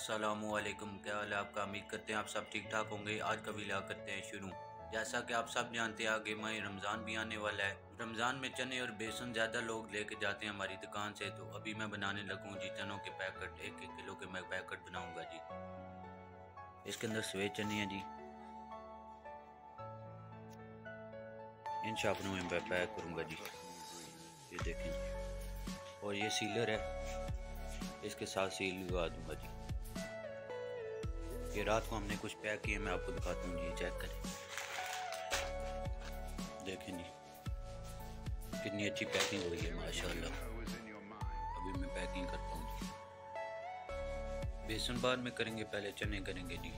अस्सलामुअलैकुम, क्या हाल है आपका। उम्मीद करते हैं आप सब ठीक ठाक होंगे। आज का व्लॉग करते हैं शुरू। जैसा कि आप सब जानते हैं आगे माह रमज़ान भी आने वाला है। रमज़ान में चने और बेसन ज़्यादा लोग लेके जाते हैं हमारी दुकान से, तो अभी मैं बनाने लगूँ जी चनों के पैकेट। 1-1 किलो के मैं पैकेट बनाऊँगा जी। इसके अंदर सफ़ेद चने हैं जी, इन शापनों में मैं पैक करूँगा जी। ये देखें जी, और ये सीलर है, इसके साथ सील लगा दूँगा जी। ये रात को हमने कुछ पैक किए, मैं आपको दिखाता हूँ जी। चेक करें, देखें जी कितनी अच्छी पैकिंग हुई है माशाल्लाह। अभी मैं पैकिंग करता हूँ जी। बेसन बाद में करेंगे, पहले चने करेंगे जी।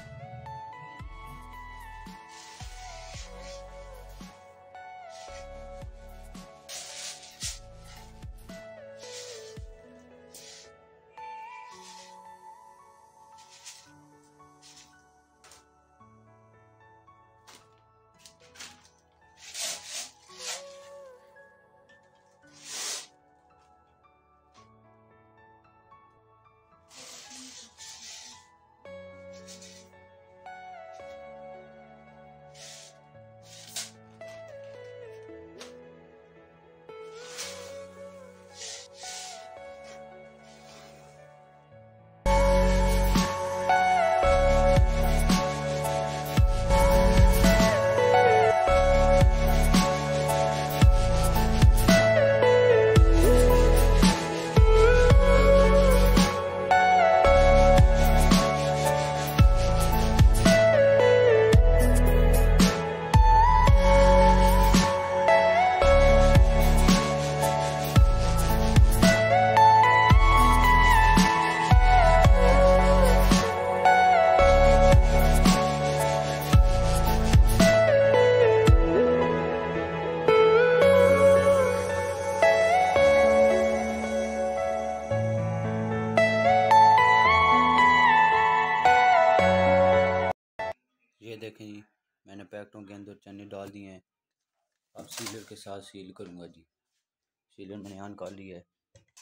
ये देखें जी, मैंने पैकेटों के अंदर चने डाल दिए हैं। अब सीलर के साथ सील करूँगा जी। सीलर मैंने यहाँ निकाल लिया है,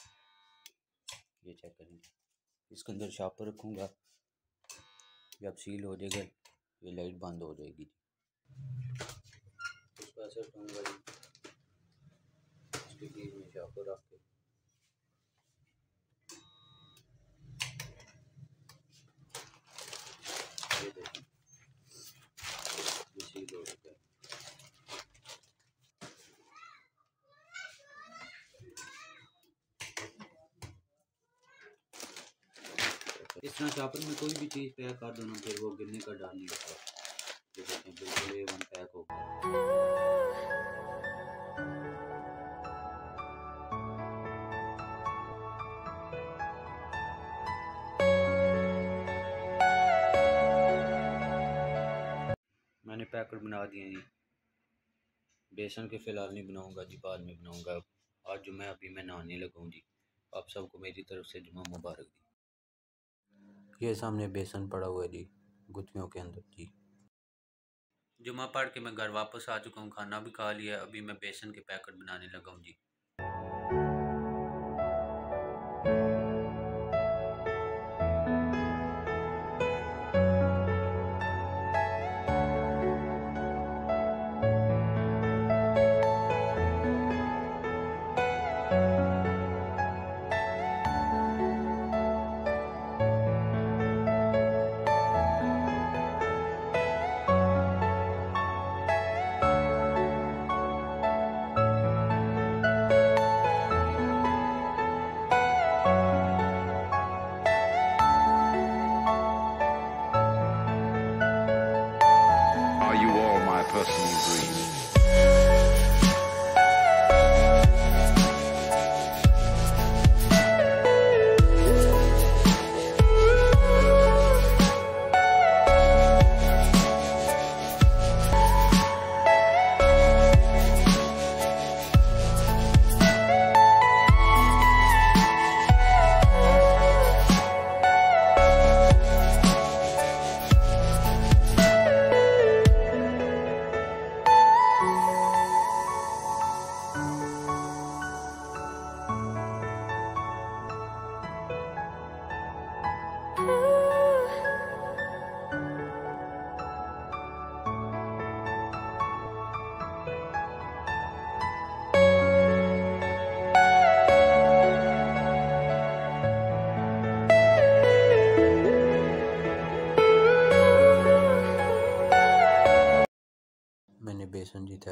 ये चेक करें जी। इसके अंदर शापर रखूँगा, जब सील हो जाएगा ये लाइट बंद हो जाएगी जी। इसको ऐसे रखूँगा जी, इसके बीच में शापर रख के ये देखें ये सील हो गया। इस तरह शापर में कोई भी चीज़ पैक कर दो ना, फिर वो गिरने का डर नहीं होता। ये देखें बिल्कुल A1 पैक हो गया। मैंने पैकेट बना दिए जी। बेसन के फ़िलहाल नहीं बनाऊंगा जी, बाद में बनाऊंगा। आज जुम्मे, अभी मैं नहाने लगा हूँ जी। आप सबको मेरी तरफ से जुम्मा मुबारक दी। ये सामने बेसन पड़ा हुआ है जी, गुत्थियों के अंदर जी। जुम्मा पढ़ के मैं घर वापस आ चुका हूँ, खाना भी खा लिया। अभी मैं बेसन के पैकेट बनाने लगा हूँ जी।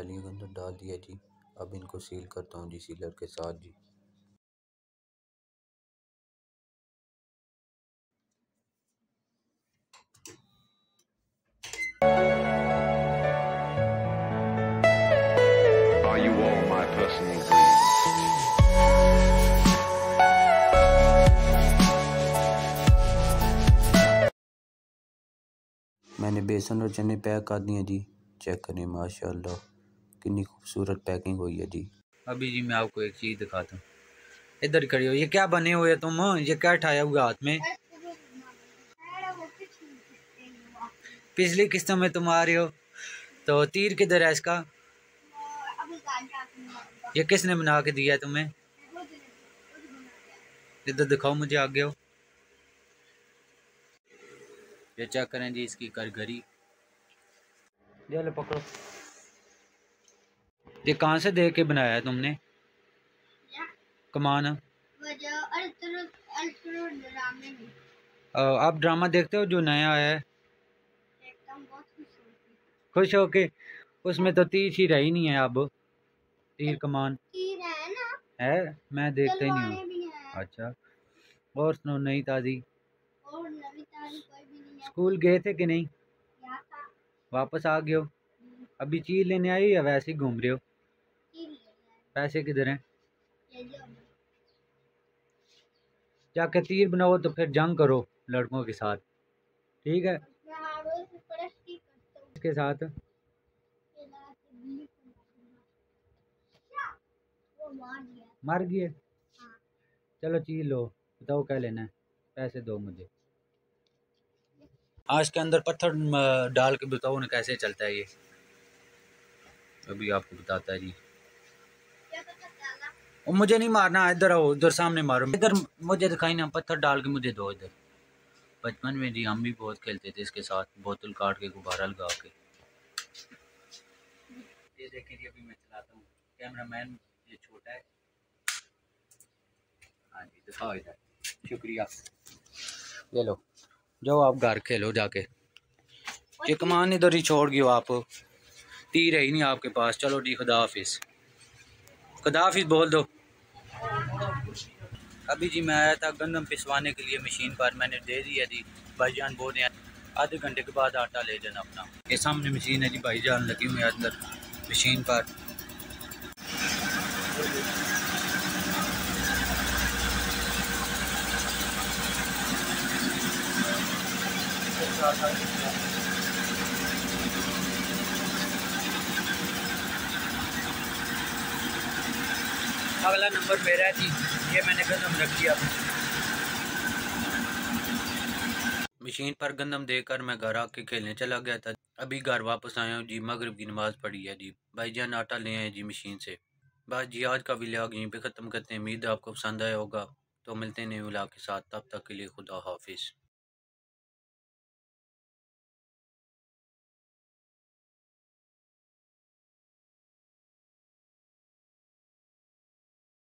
नालियों के अंदर डाल दिया जी। अब इनको सील करता हूँ जी सीलर के साथ जी। Are you all my personal dreams? मैंने बेसन और चने पैक कर दिए जी। चेक करें माशाल्लाह कितनी खूबसूरत पैकिंग हुई है जी। अभी जी मैं आपको एक चीज़ दिखाता हूँ। इधर खड़ी हो, ये क्या बने हुए तुम, ये क्या उठाया हुआ हाथ में? पिछली किस्तों में तुम आ रहे हो तो तीर किधर है इसका? ये किसने बना के दिया है तुम्हें? इधर दिखाओ मुझे, आगे हो। ये चेक करें जी इसकी करगरी। ये लो पकड़ो। ये कहाँ से देख के बनाया है तुमने कमान? आप ड्रामा देखते हो जो नया आया है? खुश हो के? उसमें तो तीर ही रही नहीं है अब। तीर कमान है, मैं देखता ही नहीं हूँ। अच्छा, और सुनो नई ताज़ी। स्कूल गए थे कि नहीं? वापस आ गए हो? अभी चीज लेने आई या वैसे ही घूम रहे हो? पैसे किधर हैं? जाके तीर बनाओ तो फिर जंग करो लड़कों के साथ, ठीक है? इसके साथ मर गए। चलो चीज लो, बताओ क्या लेना है, पैसे दो मुझे। आज के अंदर पत्थर डाल के बताओ ना कैसे चलता है ये। अभी आपको बताता है जी। और मुझे नहीं मारना, इधर आओ, इधर सामने मारो, इधर मुझे दिखाई ना, पत्थर डाल के मुझे दो इधर। बचपन में जी हम भी बहुत खेलते थे इसके साथ, बोतल काट के गुब्बारा लगा के। ये देखें जी अभी मैं चलाता हूँ। कैमरामैन ये छोटा है। हाँ जी दिखाओ इधर, शुक्रिया। ये लो, जाओ आप घर खेलो जाके। ये कमान इधर ही छोड़ गयो आप, तीर है ही नहीं आपके पास। चलो जी खुदा हाफिज, खुदा हाफिज बोल दो। अभी जी मैं आया था गंदम पिसवाने के लिए मशीन पर, मैंने दे दिया जी। भाईजान बोल रहे हैं आधे घंटे के बाद आटा ले जाना अपना। ये सामने मशीन है जी, भाईजान लगी हुई है अंदर मशीन पर। अगला नंबर मेरा है जी, ये मैंने गंदम रख दिया। मशीन पर गंदम देकर मैं घर आके खेलने चला गया था। अभी घर वापस आया हूँ जी, मगरिब की नमाज़ पढ़ी है जी। भाईजान आटा ले आए जी मशीन से। बस जी आज का व्लॉग यहीं पे ख़त्म करते हैं। उम्मीद है आपको पसंद आया होगा। तो मिलते हैं नए व्लॉग के साथ, तब तक के लिए खुदा हाफिज़।